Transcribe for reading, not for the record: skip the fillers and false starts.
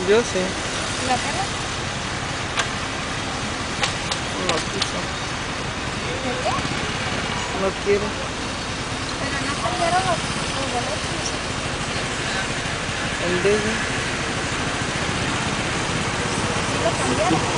Yo sí. ¿Y la perra? No quiso. ¿De qué? No quiere. Pero no cambiaron los boletos. En Disney. Sí lo cambiaron.